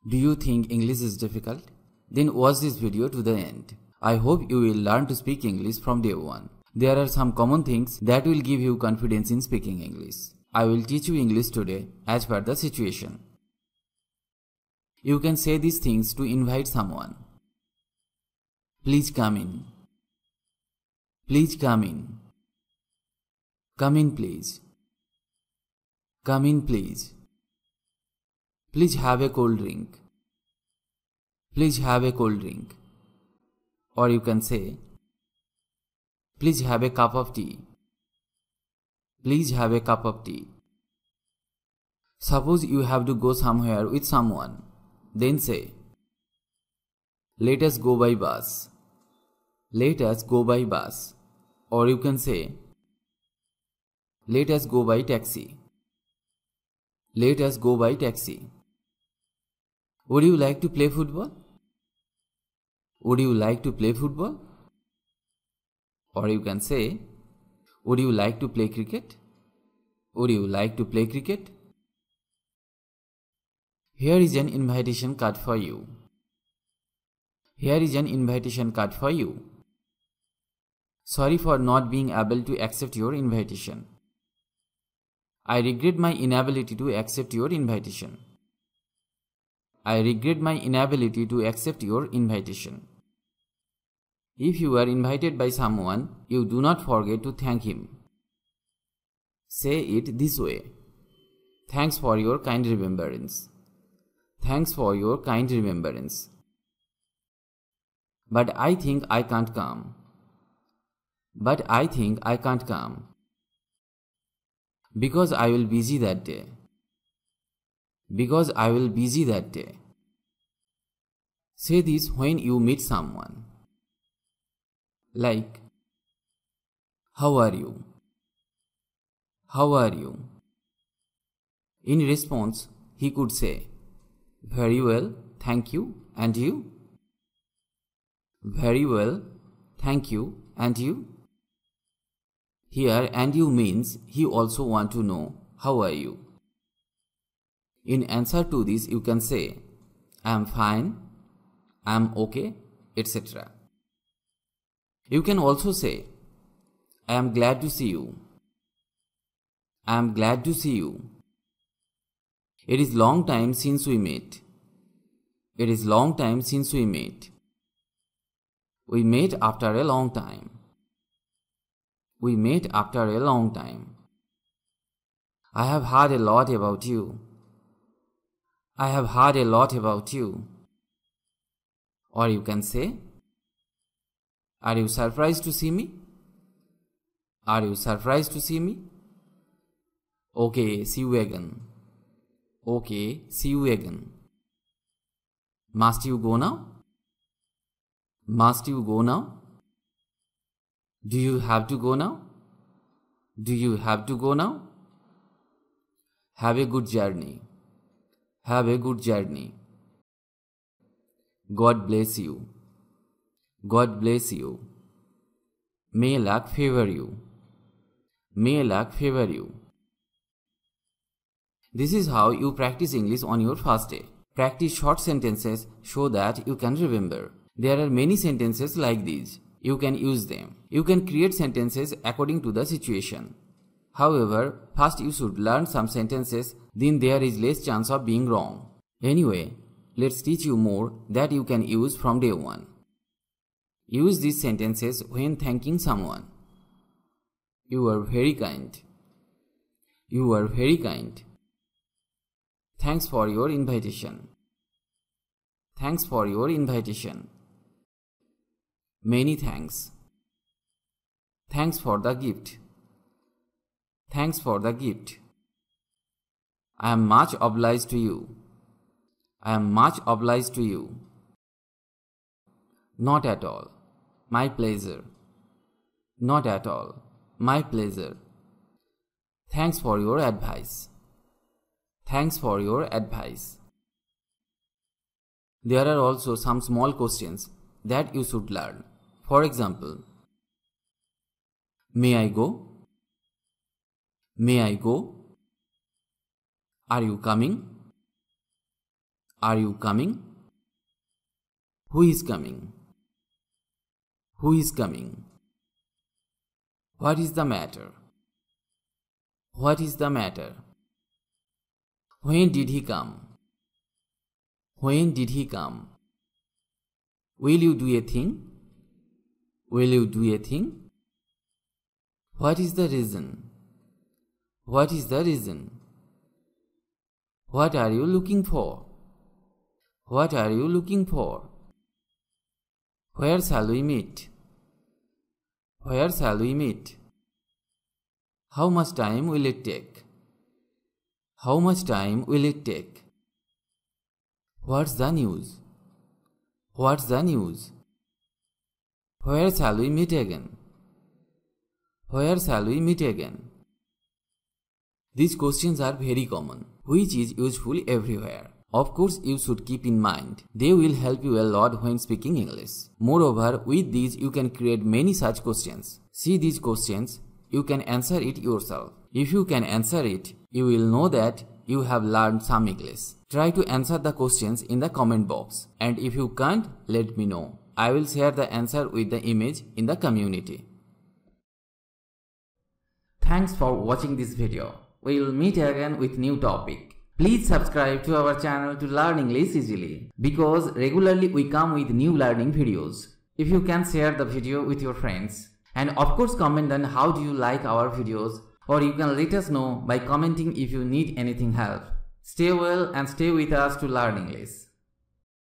Do you think English is difficult? Then watch this video to the end. I hope you will learn to speak English from day one. There are some common things that will give you confidence in speaking English. I will teach you English today as per the situation. You can say these things to invite someone. Please come in. Please come in. Come in, please. Come in, please. Please have a cold drink. Please have a cold drink. Or you can say, please have a cup of tea. Please have a cup of tea. Suppose you have to go somewhere with someone. Then say, let us go by bus. Let us go by bus. Or you can say, let us go by taxi. Let us go by taxi. Would you like to play football? Would you like to play football? Or you can say, would you like to play cricket? Would you like to play cricket? Here is an invitation card for you. Here is an invitation card for you. Sorry for not being able to accept your invitation. I regret my inability to accept your invitation. I regret my inability to accept your invitation. If you are invited by someone, you do not forget to thank him. Say it this way. Thanks for your kind remembrance. Thanks for your kind remembrance. But I think I can't come. But I think I can't come. Because I will busy that day. Because I will busy that day. Say this when you meet someone. Like, how are you? How are you? In response, he could say, very well, thank you, and you? Very well, thank you, and you? Here, and you means he also want to know, how are you? In answer to this, you can say, I am fine, I am okay, etc. You can also say, I am glad to see you. I am glad to see you. It is long time since we met. It is long time since we met. We met after a long time. We met after a long time. I have heard a lot about you. I have heard a lot about you. Or you can say, are you surprised to see me? Are you surprised to see me? Okay, see you again. Okay, see you again. Must you go now? Must you go now? Do you have to go now? Do you have to go now? Have a good journey. Have a good journey. God bless you. God bless you. May luck favor you. May luck favor you. This is how you practice English on your first day. Practice short sentences so that you can remember. There are many sentences like these. You can use them. You can create sentences according to the situation. However, first you should learn some sentences, then there is less chance of being wrong. Anyway, let's teach you more that you can use from day one. Use these sentences when thanking someone. You are very kind. You are very kind. Thanks for your invitation. Thanks for your invitation. Many thanks. Thanks for the gift. Thanks for the gift. I am much obliged to you. I am much obliged to you. Not at all. My pleasure. Not at all. My pleasure. Thanks for your advice. Thanks for your advice. There are also some small questions that you should learn. For example, may I go? May I go? Are you coming? Are you coming? Who is coming? Who is coming? What is the matter? What is the matter? When did he come? When did he come? Will you do a thing? Will you do a thing? What is the reason? What is the reason? What are you looking for? What are you looking for? Where shall we meet? Where shall we meet? How much time will it take? How much time will it take? What's the news? What's the news? Where shall we meet again? Where shall we meet again? These questions are very common, which is useful everywhere. Of course, you should keep in mind, they will help you a lot when speaking English. Moreover, with these you can create many such questions. See these questions, you can answer it yourself. If you can answer it, you will know that you have learned some English. Try to answer the questions in the comment box, and if you can't, let me know. I will share the answer with the image in the community. Thanks for watching this video. We will meet again with new topic. Please subscribe to our channel to learn English easily, because regularly we come with new learning videos. If you can share the video with your friends, and of course comment on how do you like our videos, or you can let us know by commenting if you need anything help. Stay well and stay with us to learn English.